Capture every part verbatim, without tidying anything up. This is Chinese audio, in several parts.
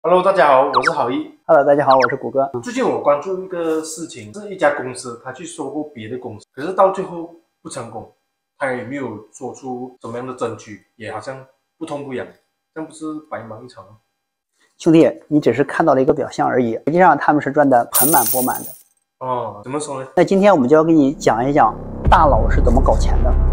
Hello，大家好，我是郝毅。 Hello，大家好，我是谷歌。 最近我关注一个事情，是一家公司他去收购别的公司，可是到最后不成功，他也没有说出什么样的证据，也好像不痛不痒，这样不是白忙一场吗？ 兄弟，你只是看到了一个表象而已，实际上他们是赚得盆满钵满的。 哦，怎么说呢？ 那今天我们就要给你讲一讲大佬是怎么搞钱的。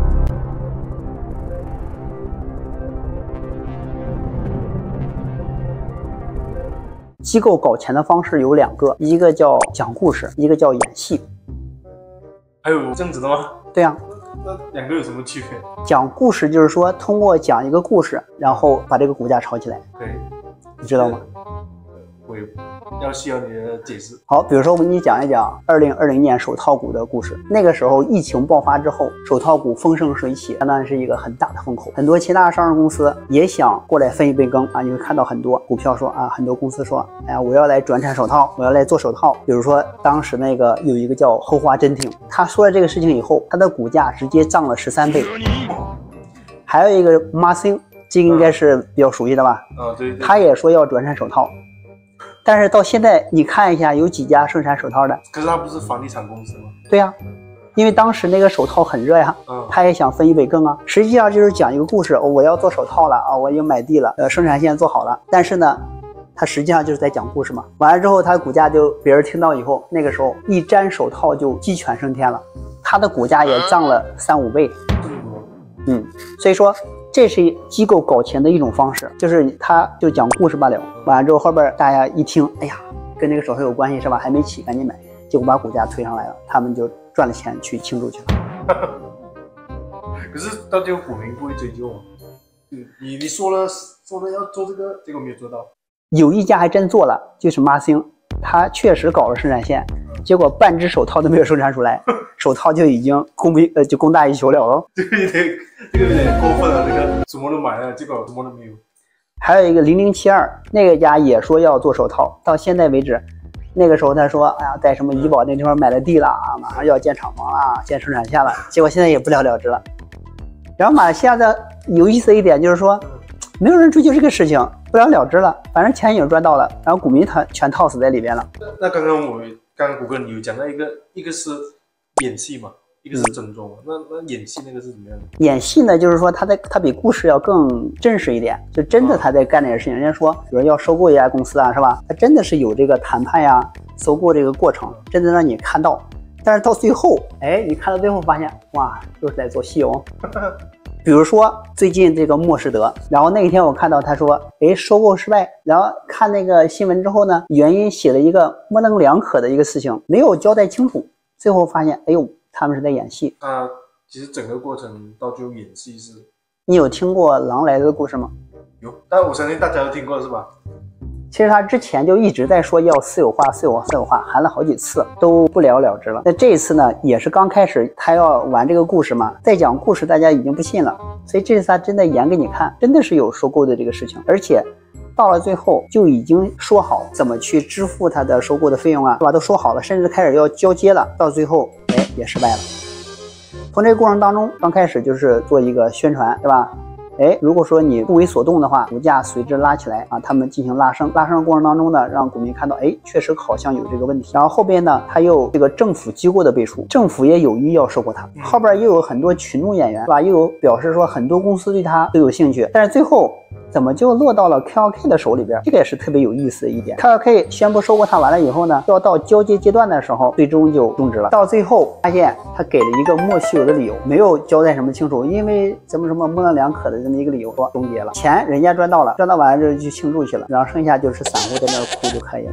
机构搞钱的方式有两个，一个叫讲故事，一个叫演戏。 还有这样子的吗？ 对呀、啊， 那两个有什么区别？ 讲故事就是说通过讲一个故事，然后把这个股价炒起来。 对， 你知道吗？ 我也要需要你的解释。 好，比如说我给你讲一讲二零二零年手套股的故事。那个时候疫情爆发之后，手套股风生水起，相当于是一个很大的风口。很多其他上市公司也想过来分一杯羹啊！你会看到很多股票说啊，很多公司说，哎呀，我要来转产手套，我要来做手套。比如说当时那个有一个叫后华真挺，他说了这个事情以后，他的股价直接涨了十三倍。还有一个马兴，这个应该是比较熟悉的吧？ 啊，对对。 他也说要转产手套。但是到现在你看一下，有几家生产手套的？ 可是他不是房地产公司吗？ 对呀、啊，因为当时那个手套很热呀， 嗯， 他也想分一杯羹啊。实际上就是讲一个故事，哦、我要做手套了啊，我已经买地了，呃，生产线做好了。但是呢，他实际上就是在讲故事嘛。完了之后，他的股价就别人听到以后，那个时候一沾手套就鸡犬升天了，他的股价也涨了三五倍。嗯，所以说。这是机构搞钱的一种方式，就是他就讲故事罢了。完了之后，后边大家一听，哎呀，跟这个手套有关系是吧？还没起，赶紧买，结果把股价推上来了，他们就赚了钱去庆祝去了。 可是到最后股民不会追究吗？你你说了说了要做这个，结果没有做到。 有一家还真做了，就是马兴，他确实搞了生产线，结果半只手套都没有生产出来，手套就已经供不呃就供大于求了哦。 这个有点这个有点过分了，这个什么都买了，结果什么都没有。 还有一个零零七二，那个家也说要做手套，到现在为止，那个时候他说，哎呀，在什么怡宝那地方买了地了啊，马上要建厂房了，建生产线了，结果现在也不了了之了。然后马来西亚的有意思一点就是说，没有人追究这个事情，不了了之了，反正钱已经赚到了，然后股民他全套死在里边了。 那刚刚我刚刚谷歌你有讲到一个，一个是演戏嘛，一个是真装嘛，嗯、那那演戏那个是怎么样的？ 演戏呢，就是说他在他比故事要更真实一点，就真的他在干这些事情。人家说，比如要收购一家公司啊，是吧？他真的是有这个谈判呀、收购这个过程，真的让你看到。但是到最后，哎，你看到最后发现，哇，又是在做戏哦。比如说最近这个莫士德，然后那一天我看到他说，哎，收购失败，然后看那个新闻之后呢，原因写了一个模棱两可的一个事情，没有交代清楚，最后发现，哎呦，他们是在演戏。 啊、呃，其实整个过程到最后演戏是。 你有听过狼来了的故事吗？ 有，但我相信大家都听过是吧？ 其实他之前就一直在说要私有化、私有化、私有化，喊了好几次都不了了之了。那这一次呢，也是刚开始他要玩这个故事嘛，再讲故事大家已经不信了，所以这次他真的演给你看，真的是有收购的这个事情，而且到了最后就已经说好怎么去支付他的收购的费用啊，是吧？都说好了，甚至开始要交接了，到最后哎也失败了。从这个过程当中，刚开始就是做一个宣传，对吧？哎，如果说你不为所动的话，股价随之拉起来啊，他们进行拉升，拉升的过程当中呢，让股民看到，哎，确实好像有这个问题。然后后边呢，他又这个政府机构的背书，政府也有意要收购它，后边又有很多群众演员，是吧？又有表示说很多公司对它都有兴趣，但是最后怎么就落到了 K L K 的手里边？这个也是特别有意思的一点。K L K 宣布收购它完了以后呢，要到交接阶段的时候，最终就终止了。到最后发现他给了一个莫须有的理由，没有交代什么清楚，因为什么什么模棱两可的这么一个理由说终结了。钱人家赚到了，赚到完了之后就庆祝去了，然后剩下就是散户在那哭就可以了。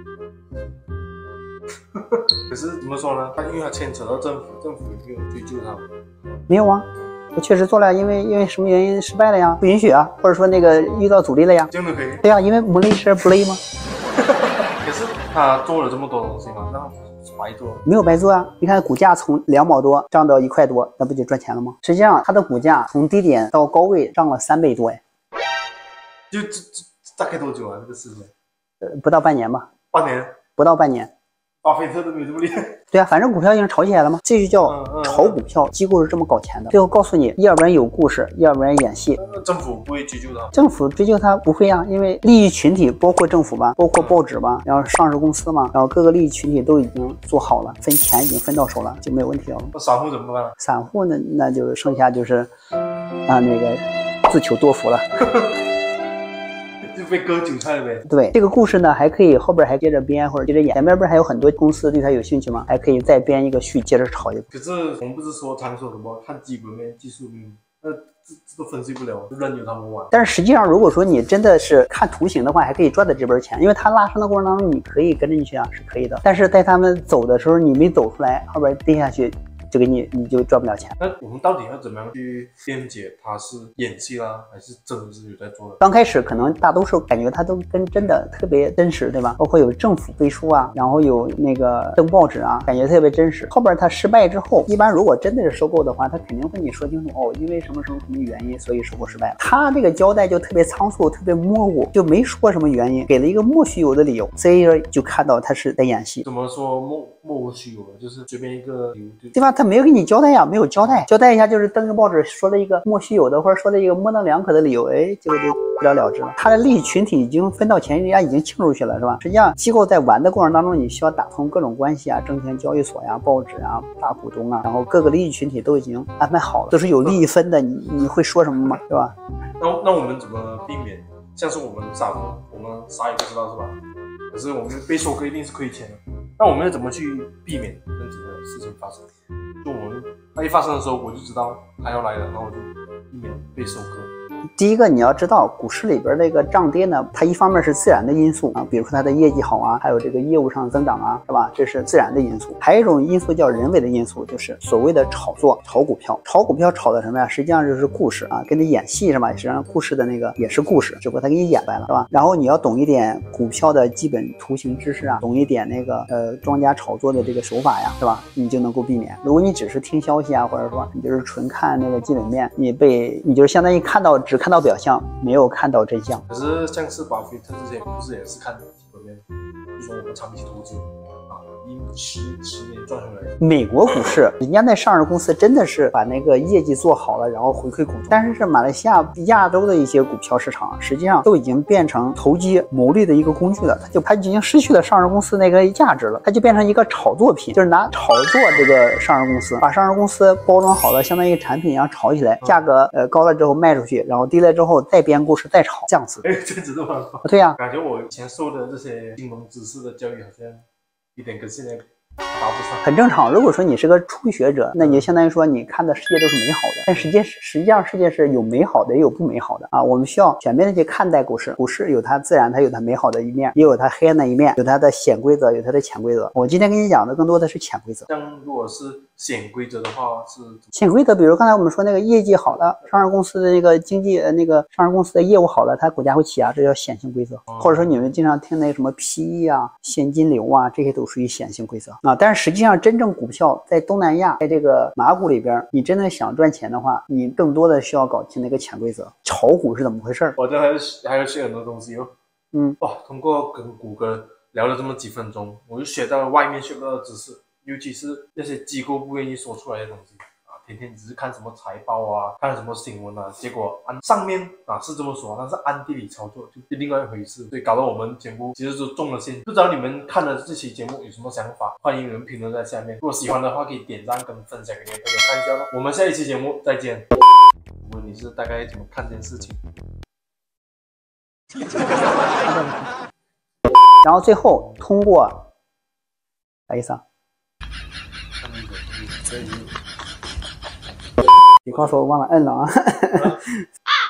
可是怎么说呢？他因为他牵扯到政府，政府也没有追究他。没有啊。我确实做了，因为因为什么原因失败了呀？不允许啊，或者说那个遇到阻力了呀？ 这样都可以？ 对呀、啊，因为无雷是不雷吗？ 可是他做了这么多东西嘛，那白做？没有白做啊！你看股价从两毛多涨到一块多，那不就赚钱了吗？实际上它的股价从低点到高位涨了三倍多哎。 就这这大概多久啊？这个事情？ 呃，不到半年吧。 半年？ 不到半年。 巴菲特都没有这么厉害。 对啊，反正股票已经炒起来了嘛，这就叫炒股票。机构是这么搞钱的，最后告诉你，要不然有故事，要不然演戏。 呃、政府不会追究他？ 政府追究他不会啊，因为利益群体包括政府吧，包括报纸吧，然后上市公司嘛，然后各个利益群体都已经做好了，分钱已经分到手了，就没有问题了。 那散户怎么办？ 散户呢，那就剩下就是啊那个自求多福了。 就被割韭菜呗。 对，这个故事呢，还可以后边还接着编或者接着演，前面不是还有很多公司对它有兴趣吗？还可以再编一个续，接着炒一个。 可是我们不是说常说什么看基本面、技术面，那这这都分析不了，任由他们玩。 但是实际上，如果说你真的是看图形的话，还可以赚到这本钱，因为它拉升的过程当中，你可以跟着进去啊，是可以的。但是在他们走的时候，你没走出来，后边跌下去。就给你，你就赚不了钱。 那我们到底要怎么样去辩解他是演戏啦，还是真的是有在做的？ 刚开始可能大多数感觉他都跟真的特别真实，对吧？包括有政府背书啊，然后有那个登报纸啊，感觉特别真实。后边他失败之后，一般如果真的是收购的话，他肯定会跟你说清楚哦，因为什么什么什么原因，所以收购失败了。他这个交代就特别仓促，特别模糊，就没说什么原因，给了一个莫须有的理由，所以说就看到他是在演戏。 怎么说莫莫须有的，就是随便一个理由， 对吧？他没有给你交代呀，没有交代，交代一下就是登个报纸说了一个莫须有的，或者说了一个模棱两可的理由，哎，结果就不了了之了。他的利益群体已经分到钱，人家已经清出去了，是吧？实际上，机构在玩的过程当中，你需要打通各种关系啊，证券交易所呀、报纸啊、大股东啊，然后各个利益群体都已经安排好了，都是有利益分的。你你会说什么吗？对吧？ 那那我们怎么避免？像是我们散户，我们啥也不知道，是吧？可是我们被收割一定是亏钱的。那我们要怎么去避免这样子的事情发生？就我们它一发生的时候，我就知道它要来了，然后我就避免被收割。 第一个你要知道，股市里边那个涨跌呢，它一方面是自然的因素啊，比如说它的业绩好啊，还有这个业务上的增长啊，是吧？这是自然的因素。还有一种因素叫人为的因素，就是所谓的炒作、炒股票。炒股票炒的什么呀？实际上就是故事啊，跟你演戏是吧？实际上故事的那个也是故事，只不过他给你演白了，是吧？然后你要懂一点股票的基本图形知识啊，懂一点那个呃庄家炒作的这个手法呀，是吧？你就能够避免。如果你只是听消息啊，或者说你就是纯看那个基本面，你被你就是相当于看到只看到表象，没有看到真相。 可是像是巴菲特这些，不是也是看基本面，就说我们长期投资啊，一十十年赚回来。 美国股市，人家那上市公司真的是把那个业绩做好了，然后回馈股东。但是是马来西亚、亚洲的一些股票市场，实际上都已经变成投机牟利的一个工具了。它就它已经失去了上市公司那个价值了，它就变成一个炒作品，就是拿炒作这个上市公司，把上市公司包装好了，相当于产品一样炒起来，价格呃高了之后卖出去，然后低了之后再编故事再炒，这样子。 哎，这子的方法。 对呀、啊， 感觉我以前受的这些金融知识的教育，好像一点跟现在搭不上。 很正常。如果说你是个初学者，那你就相当于说你看的世界都是美好的，但实际实际上世界是有美好的，也有不美好的啊。我们需要全面的去看待股市，股市有它自然，它有它美好的一面，也有它黑暗的一面，有它的显规则，有它的潜规则。我今天跟你讲的更多的是潜规则。 像如果是显规则的话，是潜规则，比如刚才我们说那个业绩好了，上市公司的那个经济呃那个上市公司的业务好了，它股价会起啊，这叫显性规则。 哦、 或者说你们经常听那个什么 P E 啊、现金流啊，这些都属于显性规则啊。但是实际上真正股票在东南亚，在这个马股里边，你真的想赚钱的话，你更多的需要搞清那个潜规则，炒股是怎么回事。 我这还是还要学很多东西哦。 嗯， 哇，通过跟谷歌聊了这么几分钟，我就学到了外面学不到的知识，尤其是那些机构不愿意说出来的东西啊，天天只是看什么财报啊，看什么新闻啊，结果按上面啊是这么说，但是暗地里操作就是另外一回事，所以搞得我们节目其实都中了陷阱。不知道你们看了这期节目有什么想法？欢迎你们评论在下面。如果喜欢的话，可以点赞跟分享给你的朋友看一下咯。我们下一期节目再见。问你是大概怎么看这件事情？ 然后最后通过啥意思啊？你告诉我忘了摁了啊。